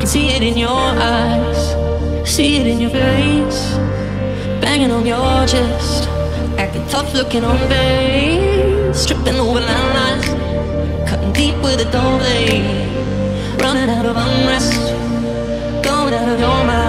see it in your eyes, see it in your face, banging on your chest, acting tough, looking on base, tripping over landlines, cutting deep with a dull blade, running out of unrest, going out of your mind.